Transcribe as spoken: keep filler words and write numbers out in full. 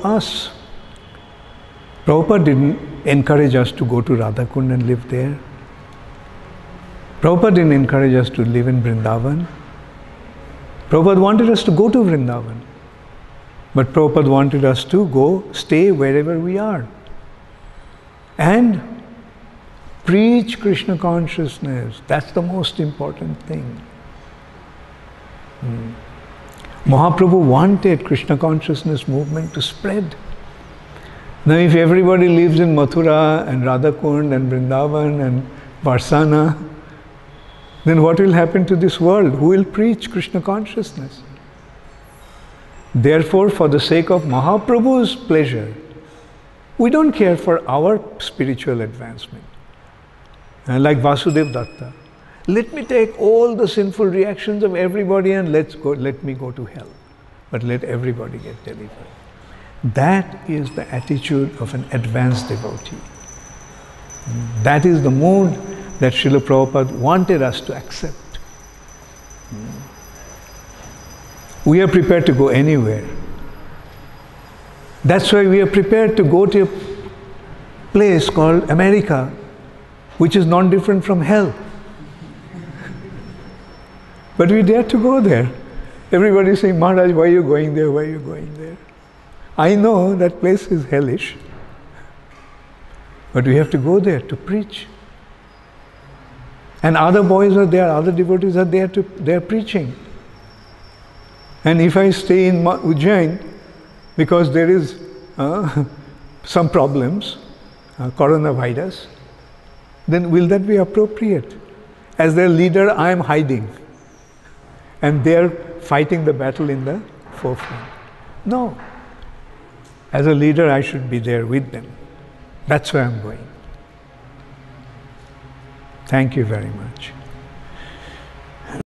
us. Prabhupada didn't encourage us to go to Radhakund and live there. Prabhupada didn't encourage us to live in Vrindavan. Prabhupada wanted us to go to Vrindavan. But Prabhupada wanted us to go, stay wherever we are. And preach Krishna consciousness. That's the most important thing. Hmm. Mahaprabhu wanted Krishna consciousness movement to spread. Now if everybody lives in Mathura and Radhakund and Vrindavan and Varsana, then what will happen to this world? Who will preach Krishna consciousness? Therefore, for the sake of Mahaprabhu's pleasure, we don't care for our spiritual advancement. And like Vasudev Datta, let me take all the sinful reactions of everybody and let's go, let me go to hell. But let everybody get delivered. That is the attitude of an advanced devotee. That is the mood that Srila Prabhupada wanted us to accept. We are prepared to go anywhere. That's why we are prepared to go to a place called America, which is not different from hell. But we dare to go there. Everybody is saying, Maharaj, why are you going there? Why are you going there? I know that place is hellish, but we have to go there to preach. And other boys are there, other devotees are there to, they are preaching. And if I stay in Ujjain, because there is uh, some problems, uh, coronavirus, then will that be appropriate? As their leader, I am hiding. And they are fighting the battle in the forefront. No. As a leader, I should be there with them. That's where I'm going. Thank you very much.